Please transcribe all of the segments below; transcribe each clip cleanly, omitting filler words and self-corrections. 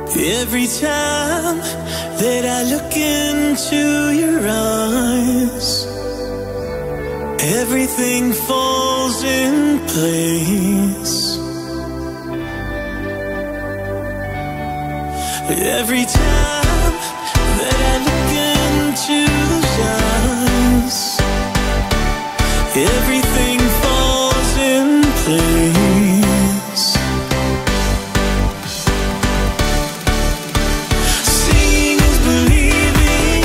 Every time that I look into your eyes, everything falls in place. Every time that I look into those eyes, everything falls in place. Seeing is believing,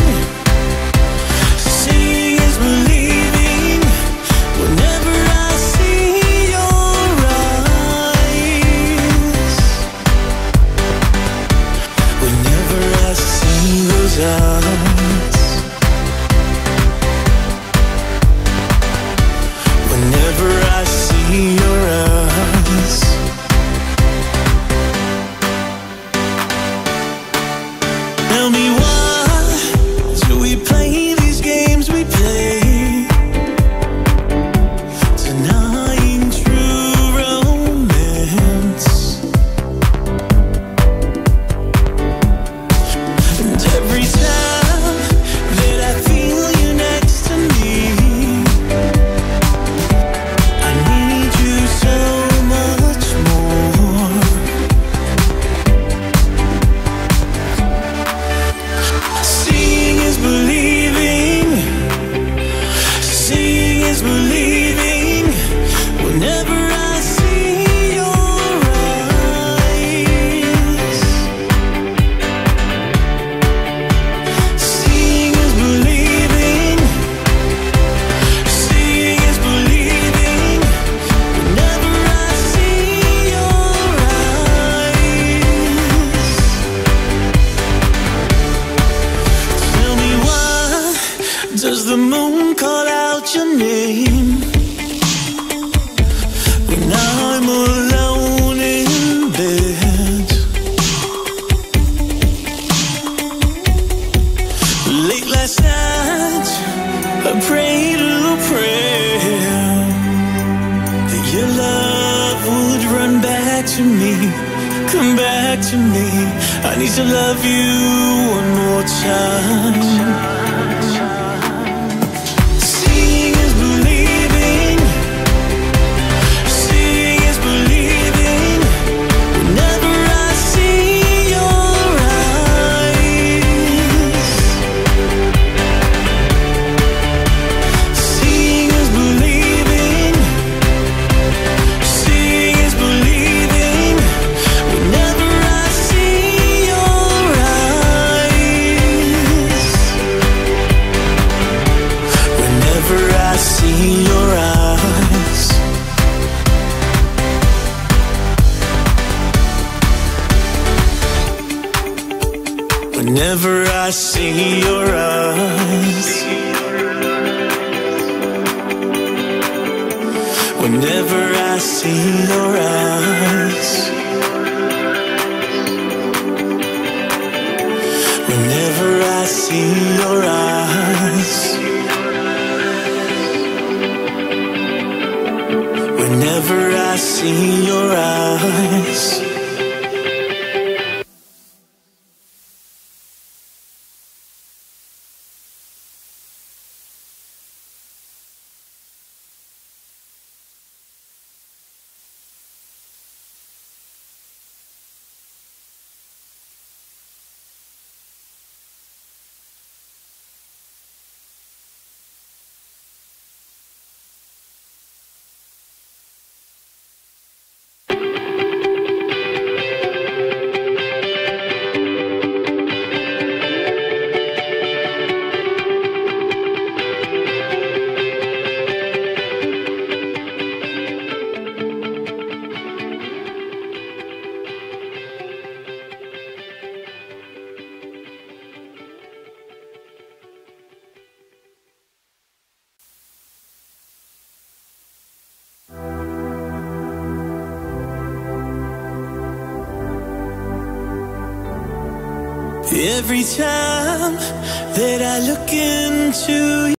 seeing is believing. Whenever I see your eyes, whenever I see those eyes, whenever I see your eyes. Tell me, why do we play these games we play, denying true romance? And every time that I feel you next to me, I need you so much more. Seeing is believing, seeing is believing. Whenever I see your eyes, seeing is believing, seeing is believing. Whenever I see your eyes, tell me, why does the moon call out your name when I'm alone in bed? Late last night, I prayed a little prayer that your love would run back to me, come back to me. I need to love you one more time. Seeing is believing, seeing is believing. Whenever I see your eyes, seeing is believing, seeing is believing. Whenever I see your eyes, whenever I see your eyes, whenever I see your eyes, whenever I see your eyes, whenever I see your eyes, whenever I see your eyes. Every time that I look into